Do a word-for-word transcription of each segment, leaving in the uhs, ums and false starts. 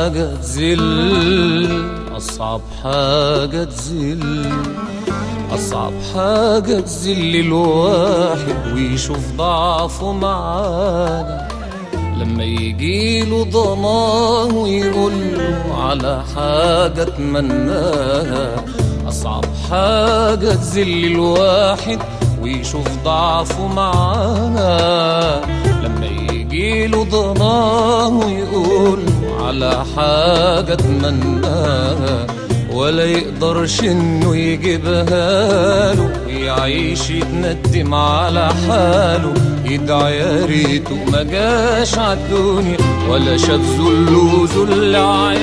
حاجة تذل، أصعب حاجة تذل، أصعب حاجة تذل الواحد ويشوف ضعفه معانا، لما يجيله ضناه ويقوله على حاجة اتمناها. أصعب حاجة تذل الواحد ويشوف ضعفه معانا، لما يجيله ضناه ويقوله على حاجة اتمناها، ولا يقدرش انه يجيبها له، يعيش يتندم على حاله، يدعي يا ريته ما جاش عالدنيا ولا شاف ذله ذل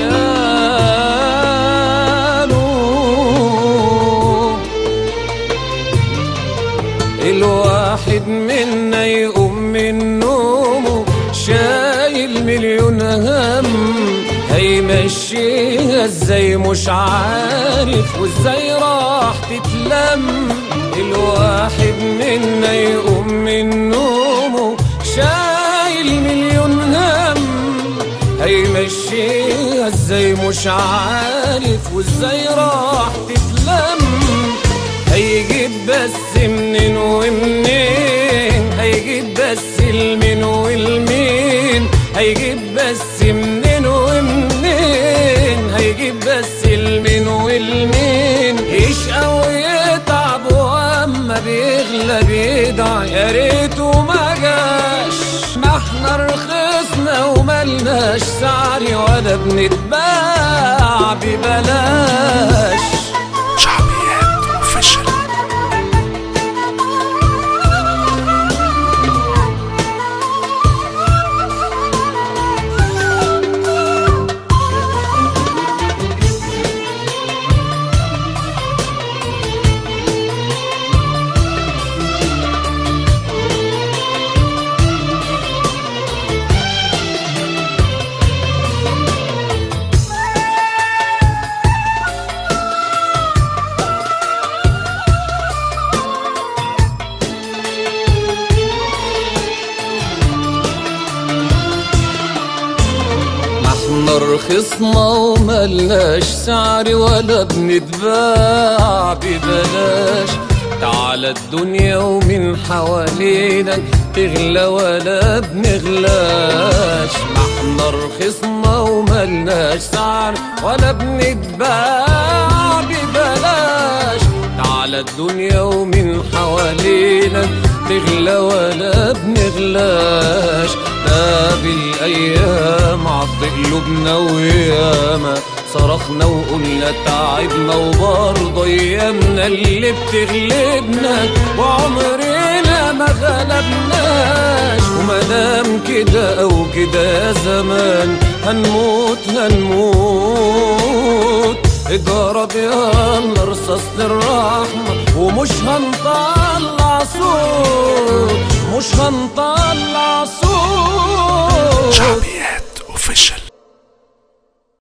عياله. الواحد منا يقوم من نومه شايل مليون هم، هيمشيها ازاي مش عارف، وازاي راح تتلم. الواحد منا يقوم من نومه شايل مليون هم، هيمشيها ازاي مش عارف، وازاي راح تتلم. هيجيب بس منين ومنين، هيجيب بس المين والمين، هيجيب بس منين ومنين، هيجيب بس المين والمين. يشقى ويتعب واما بيغلى بيدعي يا ريته ما جاش. ما احنا رخصنا وملناش سعر ولا بنتباع ببلاش. احنا رخصنا وملناش سعر ولا بنتباع ببلاش. تعالى الدنيا ومن حوالينا تغلى ولا بنغلاش. ما احنا رخصنا وملناش سعر ولا بنتباع ببلاش. تعالى الدنيا ومن حوالينا تغلى ولا بنغلاش. ده بالايام عض قلوبنا وياما صرخنا وقلنا تعبنا، وبرضه ايامنا اللي بتغلبنا وعمرنا ما غلبناش. ومادام كده او كده يا زمان هنموت هنموت. اضرب يلا رصاص للرحمة ومش هنطلع صوت، مش هنطلع صوت.